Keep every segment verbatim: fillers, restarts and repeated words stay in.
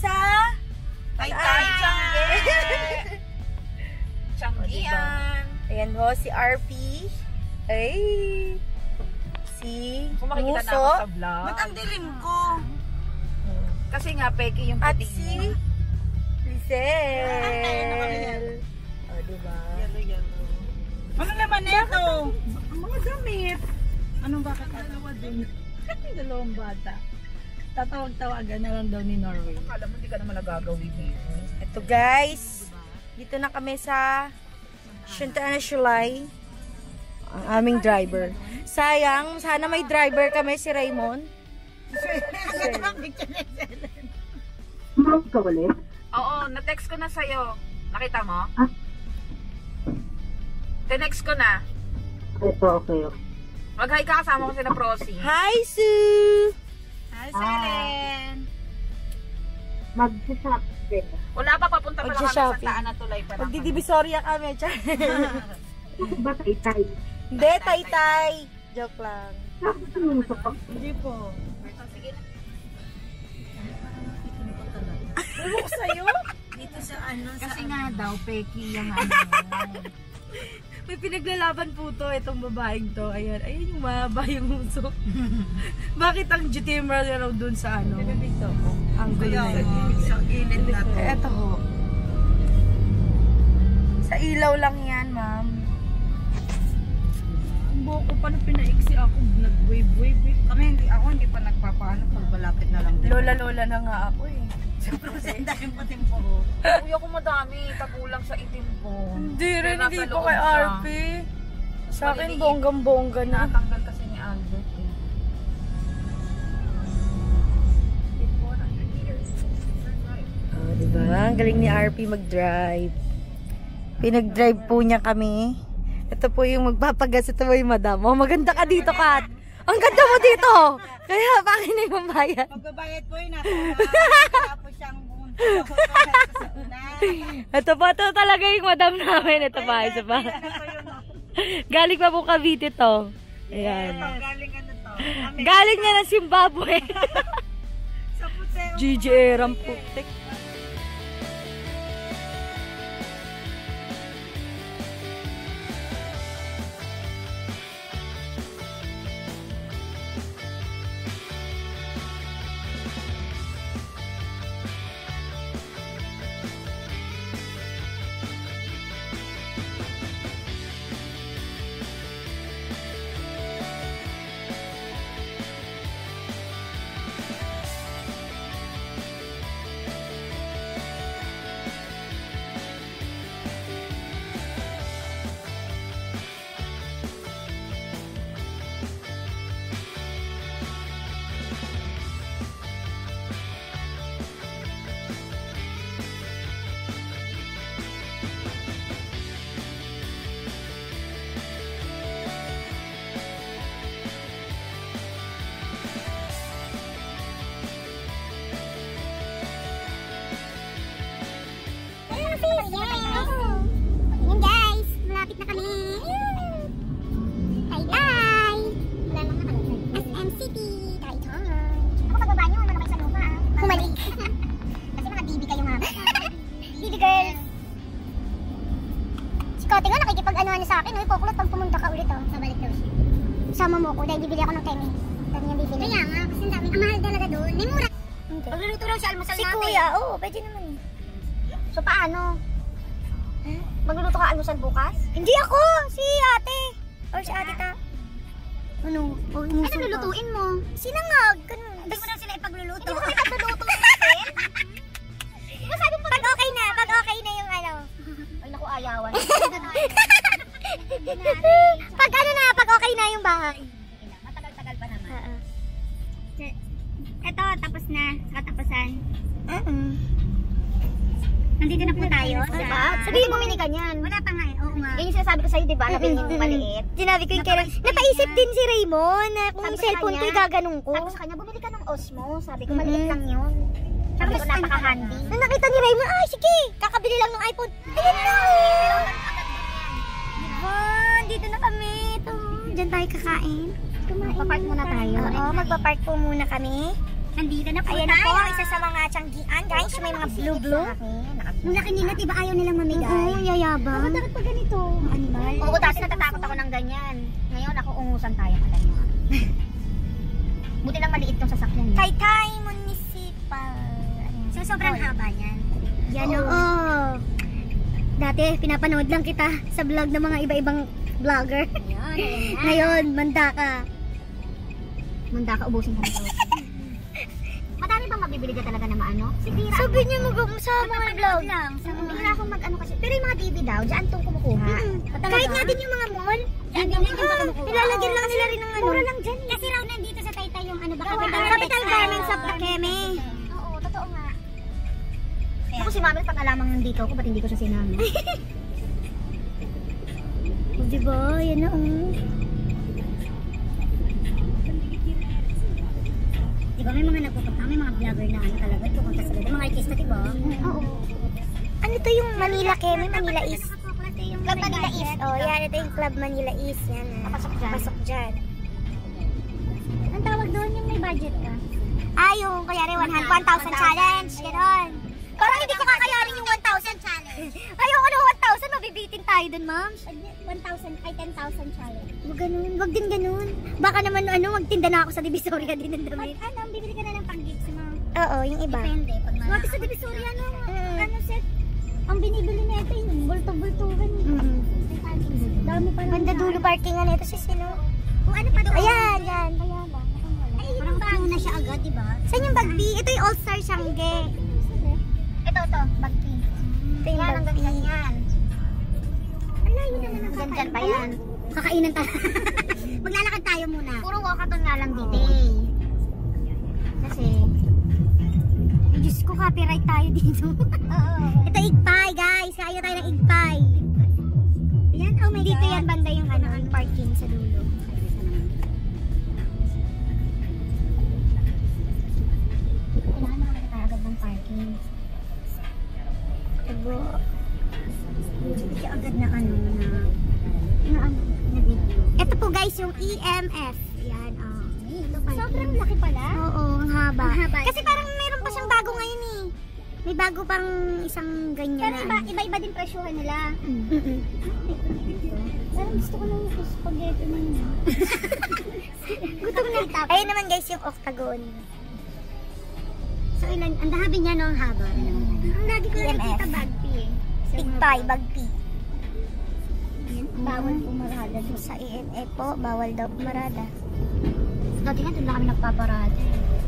sa Taytay Changi. Changian. Ayan ho, si R P. Ay. Si Kung makikita na ako sa vlog. Ba't ang dilim ko? Kasi nga, peki yung at puting si mo. Lizelle. O, diba? Yellow, yellow. Ano naman ito? Ang mga damit. Anong bakit? Dalawa din. Dalawang bata. Tatawag-tawagan na lang daw ni Norway. Akala mo, hindi ka naman nagagawin dito. Ito guys. Dito na kami sa Shinta na Shulay. Ang aming driver. Sayang, sana may driver kami si Raymond. Ma'am ka ulit? Oo, na-text ko na sa'yo. Nakita mo? Ah. Tinext ko na. Ito, okay. Mag-hi ka, kasama ko sila Prosi. Hi, Sue! Hi, Selen! Mag-shopping. Wala pa, papunta pa lang kami sa Mag-shopping. Taan na tulay pa lang. Magdidivisorya kami. Ba tay-tay? Hindi, tay-tay. Joke lang. Gusto mo sa pag... Hindi po. Sige na. Ano ko sa'yo? Dito sa ano, Kasi nga daw, peki yung ano. May pinaglalaban po to, itong babaeng to. Ayan, ayan yung mahaba yung uso. Bakit ang G T M raw dun sa ano? Ang gulo na yun. sa gilid na to. Eh, eto ho. Sa ilaw lang yan, ma'am. Ang buhok ko pa na pinaiksi ako, nag-wave-wave eh. Kami hindi, ako hindi pa nagpapaano pag malapit na lang din. Lola-lola na nga ako eh. Dahil pa din po. Kuya ko madami, kakulang sa itim ko. Hindi rin, Kaya hindi nasa po loob kay siya. R P. Sa akin, Maliliit. bonggang-bongga na. Natanggal kasi ni Albert eh. Oh, diba? Ang galing ni R P mag-drive. Pinag-drive po niya kami. Ito po yung magpapagas. Ito po yung madam. Oh, maganda ka dito, Kat. Ang ganda mo dito. Kaya pakin na yung bayad. Magbabayad po yun natin. Wala po siyang sa una. Ito po, ito talaga yung madam namin. Ito pa, ito pa. Galing pa po Cavite to. Ayan. Galing ano to? Galing niya ng Zimbabwe. Sa Puseo. G G Eram po. Ayan guys, malapit na kami. Taytay. Wala lang naman. S M City. Taytay. Ako pagbaba nyo, ano kayo sa lupa ah. Humalik. Kasi mga bibi kayo nga. Bibi girls. Si Kote nga nakikipag-anuhan niya sa akin. Uy, Pokulot, pag pumunta ka ulit oh. Sabalik daw siya. Sama mo ko dahil bibili ako ng kemi. Dami niya bibili. Kaya nga, kasi ang dami. Ang mahal talaga doon. May mura. Pagluluto raw siya almusal natin. Si kuya, oo, pwede naman eh. So paano? Hmm? Magluluto ka almusal bukas? Hindi ako! Si ate! Or si ate ta? Ano? O, ano lulutuin mo? Sinangag! Ganun. Hindi mo daw sila ipagluluto. Hindi mo kami ipagluluto natin? Diba sabi mo? Pag okay na, pag okay na yung ano. Ay naku, ayawan. Pag ano na, pag okay na yung bahay. Matagal-tagal pa naman. Oo. Ito, tapos na. Katapusan. Uh-uh. Nandito na po tayo sa... Sabihin mo, mini ka niyan. Wala pa nga eh. Oo nga. Yan yung sinasabi ko sa'yo, di ba? Nabili yung maliit. Sinabi ko yung kailan. Napaisip din si Raymond na kung yung cellphone ko, igaganong ko. Sabi ko sa kanya, bumili ka ng Osmo. Sabi ko, maliit lang yun. Sabi ko, napaka-handy. Nung nakita ni Raymond, ay sige, kakabili lang ng iPhone. Ayun na eh. Diba? Dito na kami. Ito. Diyan tayo kakain. Magpapark muna tayo. Oo, magpapark po muna kami. Nandito na po Ayan tayo. Ayan po, isa sa mga tiyanggian, guys. May mga blue-blue. Ang laki nila, diba ayaw nilang mamigay? Oo, yayabang. Ako dapat pa ganito. Animal. Oo, dati natatakot ako ng ganyan. Ngayon, ako ungusan tayo ka ganyan. Buti lang maliit tong sasakyan. Taytay Municipal. So, sobrang haba niyan. Yan o. Oo. Dati, pinapanood lang kita sa vlog ng mga iba-ibang vlogger. Ngayon, manda ka. Manda ka, ubusin ko nito. Madami bang mabibili ka talaga na maano? Sabi niya mag sa mga vlog lang. Hindi na akong mag-ano kasi. Pero yung mga D V daw, dyan itong kumukuha. Kahit nga din yung mga mall. Dyan din yung kumukuha. Nilalagyan lang nila rin ng ano. Mura lang dyan. Kasi raw nandito sa Taytay yung ano ba? Capital Garments of Takeme. Oo, totoo nga. Ako si Mami, pag alamang nandito ako, ba't hindi ko siya sinama? Diba? Yan na oh. Diba may mga nagpupunta, may mga vlogger na ano talaga, pupunta sila. Mga artista, diba? Oo. Ano to yung Manila Keme, Manila East? Club Manila East. Oh, yan. Ito yung Club Manila East. Yan. Pasok dyan. Pasok dyan. Ang tawag doon yung may budget ka? Ah, yung kayari one thousand challenge. Ganon. Parang hindi ko kakayarin yung one thousand challenge. Ayoko na one thousand, mabibitin tayo dun, ma'am. one thousand ay ten thousand challenge. Wag ganun, wag din ganun. Baka naman ano, magtinda na ako sa Divisoria din ng damit. Ano, bibili ka na ng pang-gifts mo? Oo, yung iba. Depende. Pag mga... sa Divisoria, no? Mm. Ano set? Ang binibili na ito, yung bulto-bultuhan. Mm. Dami pa na. Banda dulo parkingan na ito si sino? Kung ano pa doon? Ayan, yan. Kaya ba? Ay, parang bago na siya agad, diba? Saan yung bag B? Ito yung All-Star Sangge. Ito, ito, bag B. Ito yung bag B. Yan. Ala, yun naman ang kakain. Diyan pa yan. Kakainan tayo. Maglalakad tayo muna. Puro walkathon nga lang dito eh. Kasi, ay Diyos ko, copyright tayo dito. Ito igpay guys. Kaya tayo ng igpay. Yan, oh my God. Dito yan banda yung ano, yung parking sa dulo. Kailangan makakita tayo agad ng parking. Diba? Hindi ka agad na ano na na ano na video. Ito po guys yung E M F. Yan oh. Sobrang laki pala. Oo, ang haba. Ang haba. Kasi parang meron pa siyang bago ngayon eh. May bago pang isang ganyan. Pero iba, iba-iba din presyuhan nila. Mm-mm. Parang gusto ko ng spaghetti na yun. Gutom na itap. Ayun naman guys yung octagon. So ilan, ang dahabi niya no, ang haba. Ang lagi ko nakikita bag P eh. Tigpay, bag P. Bawal pumarada doon sa E M F po. Bawal daw pumarada. Dati nga doon na kami nagpaparada.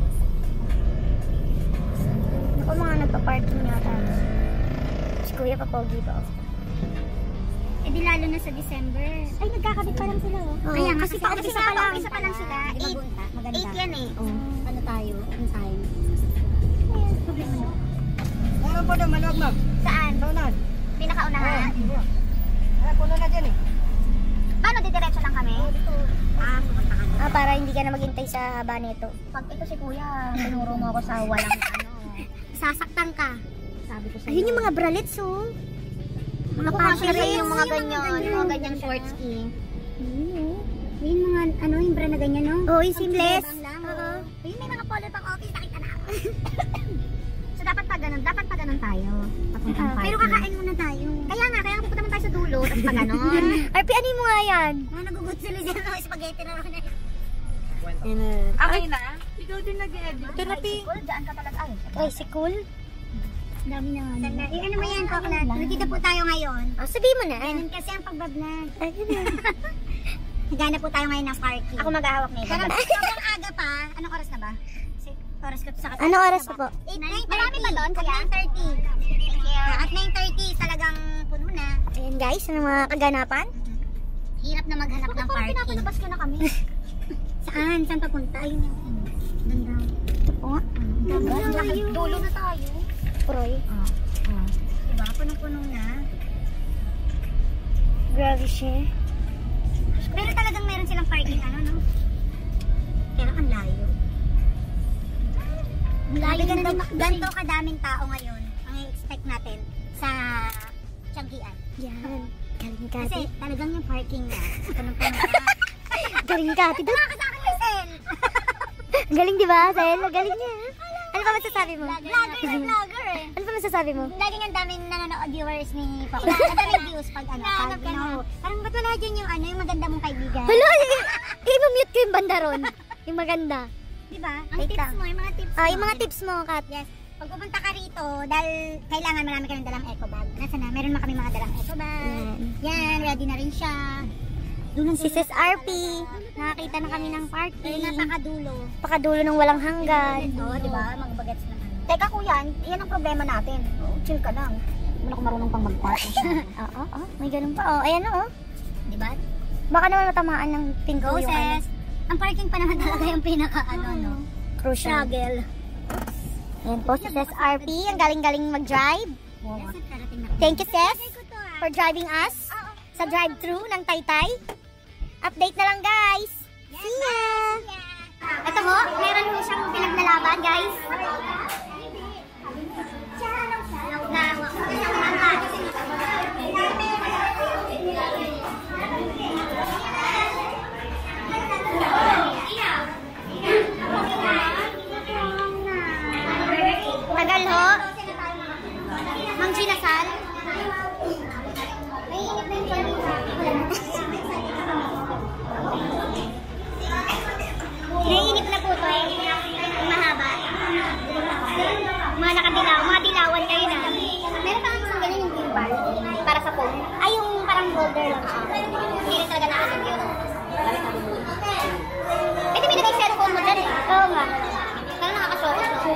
Ako mga nagpa-parking yata. Si Kuya Papogi pa ako. Eh di lalo na sa December. Ay nagkakabit pa lang sila oh. Oh ayan, kasi pa-office pa lang. Isa pa lang sila. eight yan eh. Oh. Ano tayo? Ano time? Ayan, problema na. Meron po naman, wag ma'am. Saan? Paunan. Pinakaunahan? Ay, puno na dyan eh. Paano, didiretso lang kami? Ah, pupunta ka na. Ah, para hindi ka na maghintay sa haba nito. Pag ito si Kuya, tinuro mo ako sa walang ano. Sasaktan ka. Sabi ko sa'yo. Ayun yung mga bralets oh. Mga panty yung mga ganyan. Yung mga ganyan shorts eh. Yung mga ano, yung bra na ganyan no? Oo, yung seamless. Oo. Yung may mga polo pang office, nakita na ako. So dapat pa ganun, dapat pa ganun tayo. Uh, pero kakain muna tayo. Kaya nga, kaya pupunta naman tayo sa dulo, tapos pa ganun. R P, ano mo nga yan? Mga nagugut sila dyan, mga spaghetti na naman. Okay na? Ikaw din nag-edit. Ito na, Pi. Diyan ka talaga. Ay, tricycle? Dami na nga. Yung ano mo yan, Koklat? Nakita po tayo ngayon. Oh, sabihin mo na. Ganun kasi ang pagbablog. Ayun na. Nagana po tayo ngayon ng parking. Ako maghahawak na ito. Pero sobrang aga pa. Anong oras na ba? Oras ko sa Anong oras na po? Marami ba doon? Kaya? nine thirty. At nine thirty talagang puno na. Ayan guys, ano mga kaganapan? Hirap na maghanap ng parking. Pinapalabas ko na kami. Saan? Saan papunta? Ayun yung doon daw. Ito po nga. Dulo na tayo. Puroy. Diba? Punong-punong na. Grabe siya. Pero talagang meron silang parking ano, no? Pero ang layo. Layo ganito, ganito kadaming tao ngayon ang i-expect natin sa Tianggian. Yan. Galing Kati. Kasi talagang yung parking na. Punong-punong na. Galing Kati. Tama ka sa akin, Sel. Galing diba, Sel? Galing niya. Ano ba masasabi mo? Vlogger na vlogger eh. Ano ba masasabi mo? Laging ang daming nanonood viewers ni Papa. Ang daming views pag ano. Pag ano. Parang ba't wala dyan yung ano, yung maganda mong kaibigan? Hala, i-mute ko yung banda ron. Yung maganda. Diba? Ang tips mo, yung mga tips mo. Oh, yung mga tips mo, Kat. Yes. Pag pupunta ka rito, dahil kailangan marami ka ng dalang eco bag. Nasa na? Meron na kami mga dalang eco bag. Yan, ready na rin siya. Si Sis R P, nakakita na kami ng party. Ay, napakadulo. Napakadulo ng walang hanggan. Oo, di ba? Mga bagets na ano. Teka kuya, yan ang problema natin. Oh, chill ka lang. Hindi ako marunong pang mag-party. Oo, oo. May ganun pa. Oh, ayan o. Oh. Di ba? Baka naman matamaan ng pingo yung ano. Ang parking pa naman talaga yung pinaka ano, no? Crucial. Struggle. Ayan po si Sis R P. Ang galing-galing mag-drive. Thank you, Sis, for driving us sa drive-thru ng Taytay. Update na lang, guys. See ya! Ito ho, meron ho siyang pinaglalaban, guys. Tagal ho. Mang Ginasal. Naiinip na po ito eh. Mahaba. Mga nakadilaw. Mga dilawan kayo na. Meron pa isang ganyan yung green bar. Para sa phone. Ay, yung parang holder lang siya. Hindi rin talaga nakasag yun. Pwede may nagay cellphone mo dyan eh. Oo nga. Parang nakakasokos no?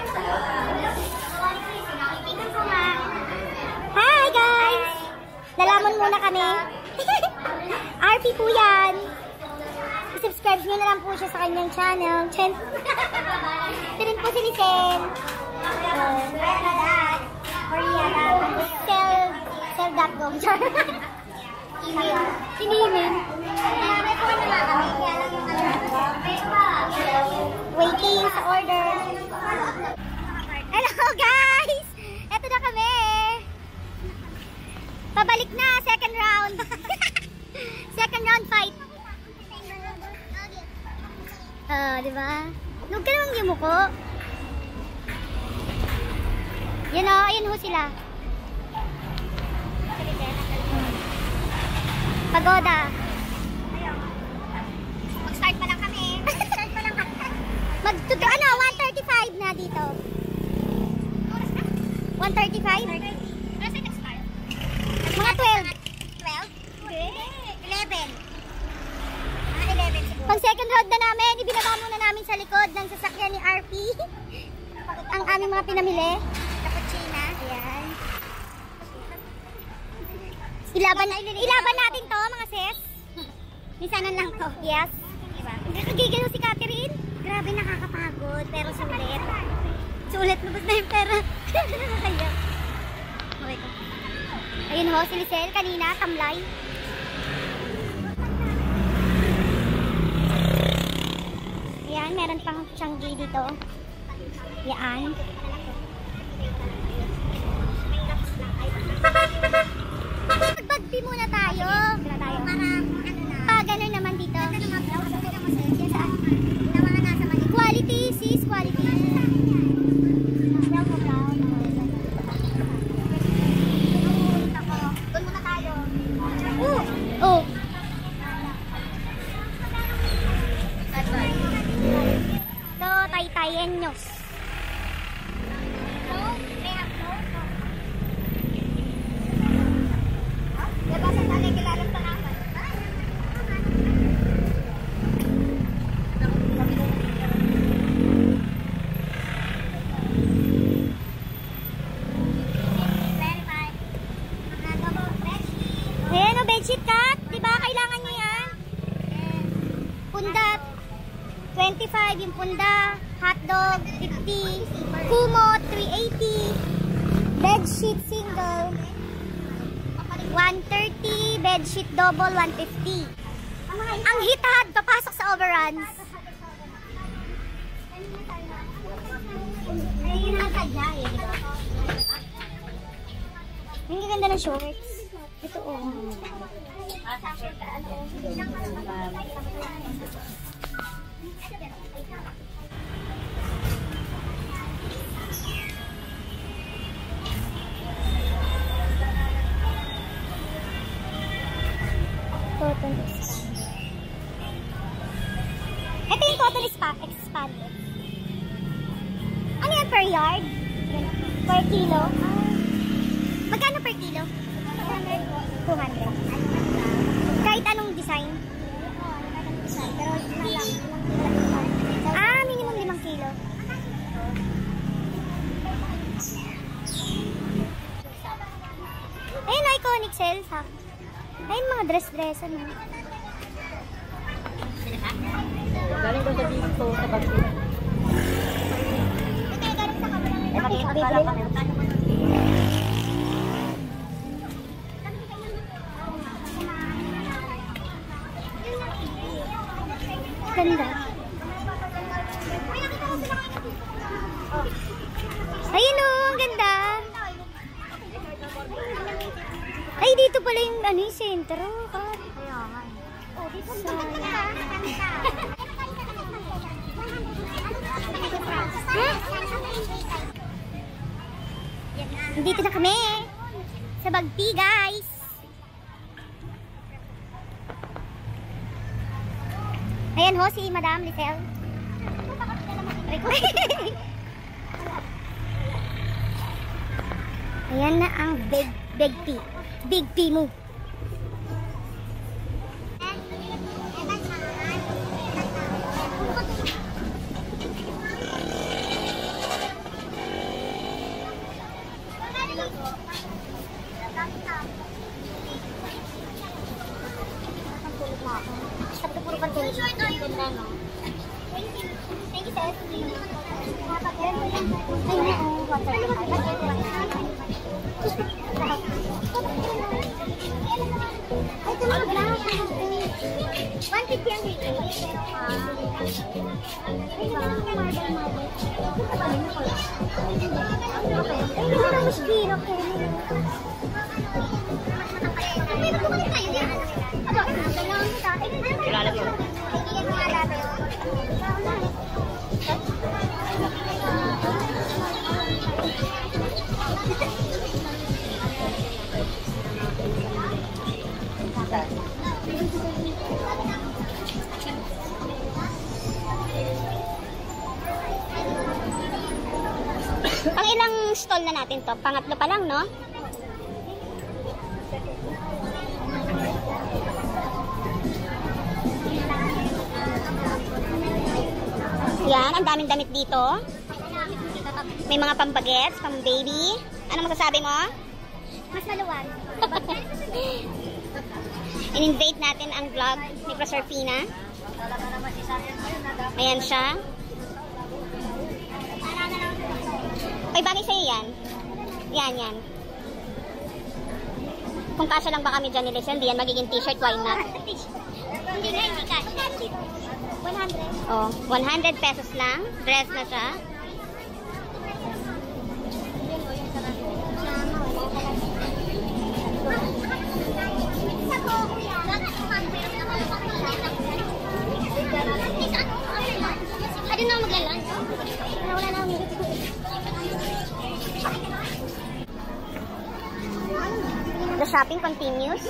Hi guys! Lalamon muna kami. R P po yan. Subscribe nyo na lang po siya sa kanyang channel. Chen. Ito rin po si Licen. Uh, sell sell dot com. Email. Email. Marami po na kami. Waiting sa order. Hello guys! Ito na kami. Pabalik na. Second round. Second round fight. Ah, uh, di ba? Huwag ka namang yumuko. Yan o, ayun ho sila. Pagoda. Mag-start pa lang kami. Mag-start pa lang kami. Mag-tuto, ano, one thirty-five na dito. one thirty-five? Ano sa'yo nag-start? Mga twelve. twelve? eleven. Pag second round na namin, ibinaba muna namin sa likod ng sasakyan ni R P ang aming mga pinamili. Cappuccina. Ayan. Ilaban, ilaban natin to mga sis. Minsanan lang to. Yes. Nagkakagigil si Catherine. Grabe, nakakapagod. Pero sulit. Sulit, lubos na yung pera. Nakakaya. Okay ko. Ayun ho, si Lisel kanina, tamlay. Yan, meron pang Changi dito. Yan. Mag-bagpi muna tayo. Para, ano na. Pa, gano'n naman dito. Quality, sis, quality. Doon muna tayo. Oh! Oh! Ito, Taytayenyos. Labasan tayo kilalang tanaman. Ayan o, bedsheet cut. Diba kailangan nyo yan? Punda twenty-five yung punda. Hotdog fifty. Kumot three eighty. Bedsheet single one thirty. Bedsheet double one fifty. Ang hitad papasok sa overruns. Ang ganda ng shorts. Ito oh. kilo? Magkano per kilo? two hundred. Kahit anong design? Ah, minimum limang kilo. Ayun, iconic sales ha. Ayun, mga dress-dress ano. Galing ko sa dito sa bagay. Eh, bakit pala pa meron? Ganda. Ayun o, ang ganda. Ay, dito pala yung ano yung sentro. Oh, dito Dito na kami sa Bagpi, guys. Ayan ho si Madam Lisel. Ayan na ang big big P. Big P mo. Sabi ko puro pantay. Thank you. Thank you, sir. Ay, na, oh. one fifty ang dito. Ay, hindi na mas hirap eh. Kilala ko. Pang ilang stall na natin to? Pangatlo pa lang, no? Yan, ang daming damit dito. May mga pambagets, pang baby. Ano masasabi mo? Mas maluwag. In-invite natin ang vlog ni Proserpina. Ayan siya. Ay, bagay sa'yo yan. Yan, yan. Kung kasya lang ba kami dyan ni Lisel, di yan magiging t-shirt, why not? Hindi nga, hindi ka. one hundred. Oh, one hundred pesos lang. Dress na siya. Ano na maglalan? Wala na kami. The shopping continues.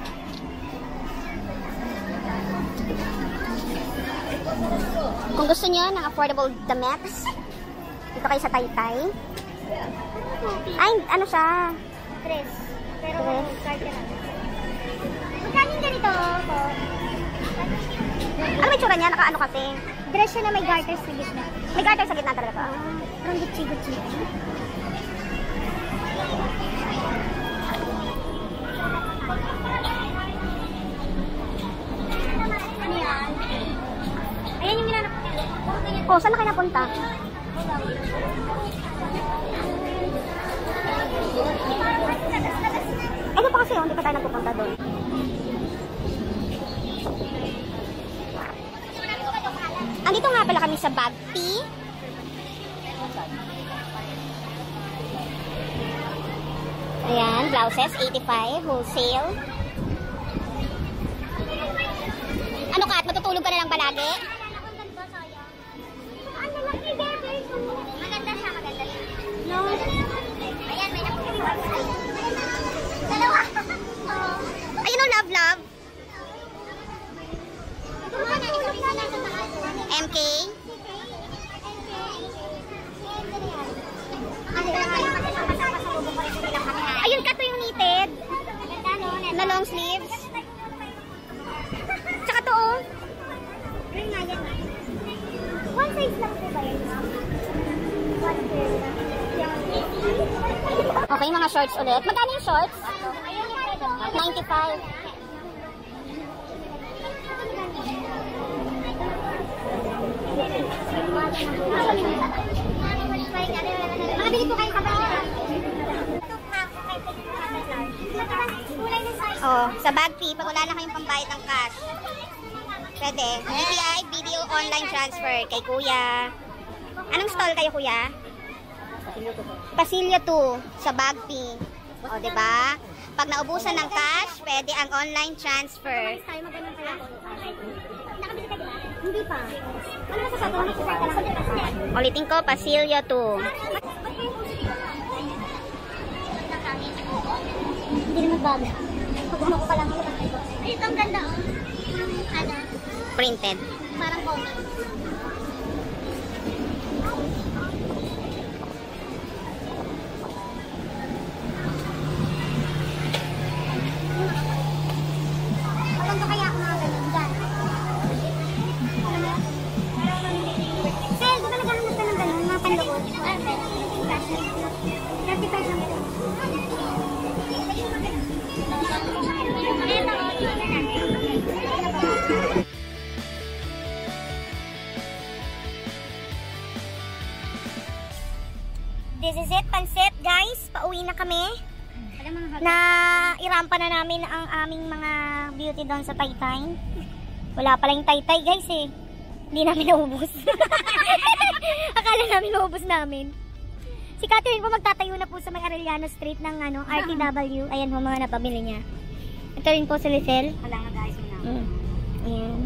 Kung gusto niyo ng affordable damit, dito kayo sa Taytay. Ay, ano siya? Dress. Pero garter na. Magkano yung ganito po? Ano may tsura niya? Naka ano kasi? Dress siya na may garter sa gitna. May garter sa gitna talaga to? Ah, parang gutsi-gutsi. Ano yan? Ayan yung ginanap. Oh, saan na kayo napunta? Ano pa kasi oh, hindi pa tayo nagpupunta doon. Andito nga pala kami sa Bagpi. Ayan, blouses, eighty-five, wholesale. Ano Kat, matutulog ka na lang palagi? Maganda siya, maganda siya. No. Ayan, may nakuha. Dalawa. Ayun o, love, love. M K. M K. Okay, mga shorts ulit. Magkano yung shorts? ninety-five. Makabili po kayo sa bag. Oh, sa bag fee, pag wala na kayong pambayad ng cash. Pwede. B P I, video online transfer kay kuya. Anong stall kayo, kuya? Pasilyo two sa bag fee. O, diba? Pag naubusan ng cash, pwede ang online transfer. Hindi pa. Ano masasabi? Ulitin ko, Pasilyo two. Hindi naman bago. Pag ano ko pa lang. Ito ang ganda. Ano? Printed. Parang comic. Maganda kaya ako mga ganun dyan. Sel, di ba naghahanap ka ng ganun? Mga panlood? thirty-five lang ito. This is it, pansit guys. Pauwi na kami. Na irampa na namin ang aming mga beauty doon sa Taytay. Wala pala yung Taytay guys eh. Hindi namin naubos. Akala namin maubos namin. Si Catherine po magtatayo na po sa may Arellano Street ng ano, R T W. Ayan po mga napabili niya. Ito rin po si Lisel. Wala nga guys. Mm. Ayan.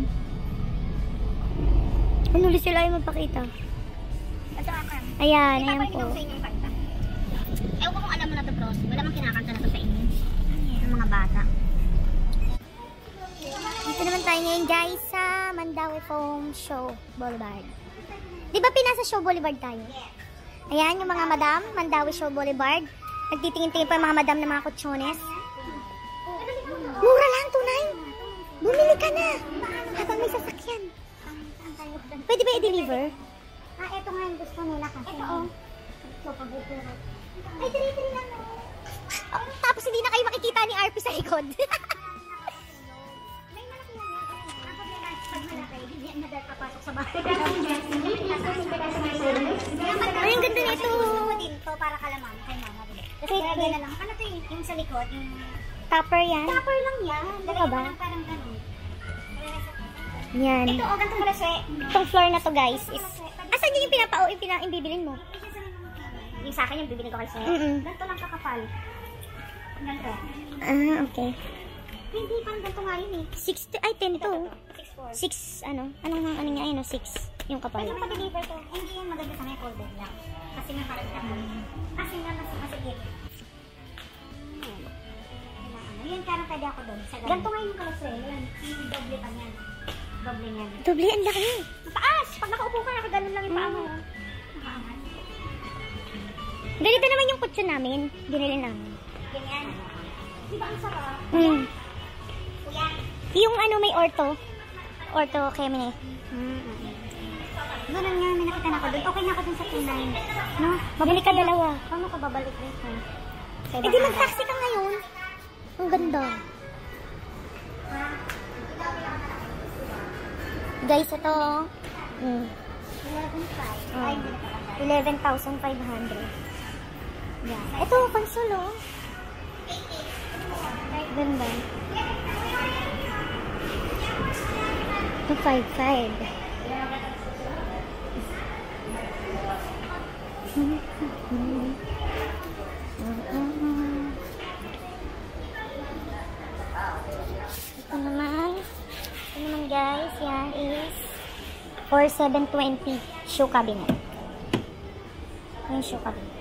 Ano Lisel ay magpakita? Ayan, ayan po. Ewan ko kung alam mo na ito, bros. Wala mang kinakanta na ito sa inyo. Ng mga bata. Dito naman tayo ngayon guys sa Mandawi Foam Show Boulevard. Di ba pinasa Show Boulevard tayo? Ayan yung mga madam, Mandawi Show Boulevard. Nagtitingin-tingin pa yung mga madam ng mga kutsones. Mura lang, tunay. Bumili ka na. Habang may sasakyan. Pwede ba i-deliver? Ah, eto nga yung gusto nila kasi. Ito oh. Ay, tiri-tiri lang. Oh, tapos hindi na kayo makikita ni R P sa likod. May malaki yan. Pag malaki, hindi yan napapasok sa bahay. Ay, ang ganda nito. Dito para kalamang kay mama. Kasi gana lang. Ano to yung, yung sa likod? Yung topper yan? Topper lang yan. Dalawa ba? Parang ganun. Yan. Ito, oh, ganito mo laswe. Itong floor na to guys is... Asan yun yung pinapao, yung pinaimbibilin mo? Yung sa akin yung bibili ko kasi. Mm -mm. Ganito lang kakapal. Ganito. Ah, okay. Hindi, parang ganito nga yun eh. six, ay, ten ito. six, ano? Anong, ano nga yun, six yung kapal. Pwede mo pa-deliver to. Hindi yung maganda sa may folded lang. Kasi nga parang ka. Kasi nga mas masigit. Yun, parang pwede ako doon. Ganito nga yung kalaswe. Yan, yung doble pa niyan. Doble niyan. Doble, ang laki. Mataas! Pag nakaupo ka, nakaganon lang yung paa mo. Nakaangat. Ganito naman yung kutso namin. Binili namin. Ganyan. Di ba ang sarap? Hmm. Kuya. Yung ano may ortho. Ortho kemi. Hmm. Ganun nga, may nakita na ako doon. Okay na ako dun sa two nine. No? Mabalik ka dalawa. Paano ka babalik dito? Eh di mag-taxi ka ngayon. Ang ganda. Guys, ito. Mm. eleven thousand five hundred. Yeah. Ito, console, oh. Ganda. two five five. Ito naman. Ito naman guys, yan is four seven twenty shoe cabinet. Yung shoe cabinet.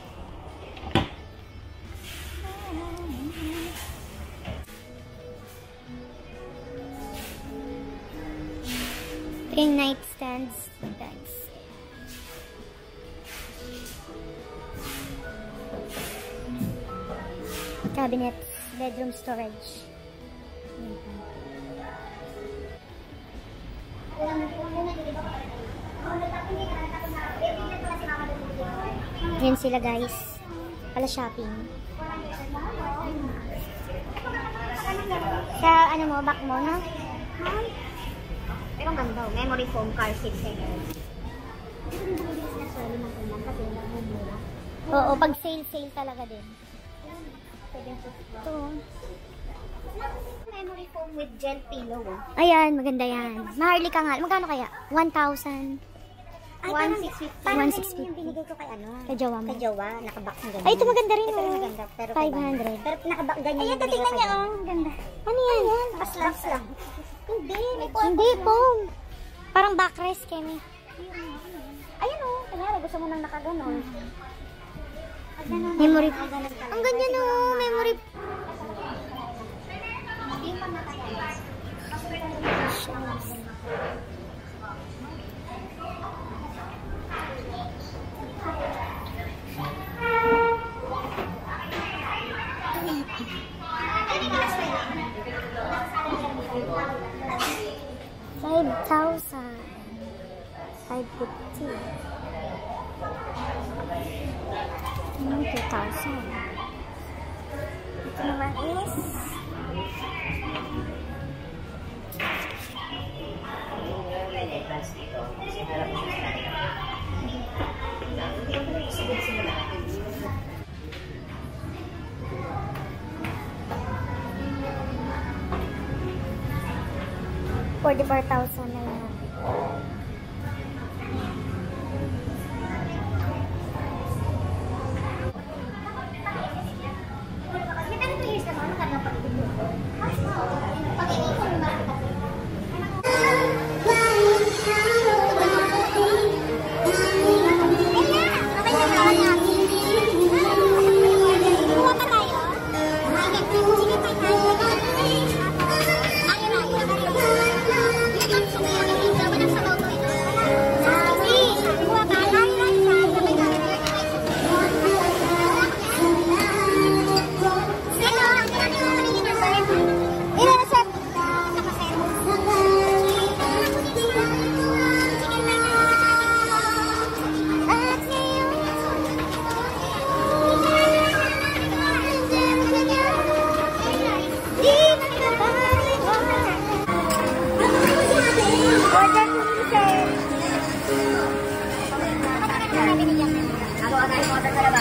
Three nightstands, guys. Cabinet, bedroom storage. Yan sila guys. Pala shopping. Sa ano mo, back mo, no? Pero ang ganda, memory foam car seat seconds. Oo, pag sale-sale talaga din. Ito. Memory foam with gel pillow. Ayan, maganda yan. Maharlika nga. Magkano kaya? one thousand. one thousand six hundred fifty. one thousand six hundred fifty. Yung binigay ko kay ano? Kay Jawa mo. Kay Jawa, nakabox na ganyan. Ay, ito maganda rin. Ito rin maganda. Pero five hundred. Pero nakabox ganyan. Ayan, tingnan niya oh. Ganda. Ano yan? Ayan, nakaslaps lang. Hindi, hindi foam. Parang backrest, Kemi. Ayun oh. Kanyari, gusto mo nang nakaganon. Memory. Ang ganyan oh, memory. Five thousand. Five fifty. Two thousand. Ito naman is forty-four thousand na yan. Ako ang ay mo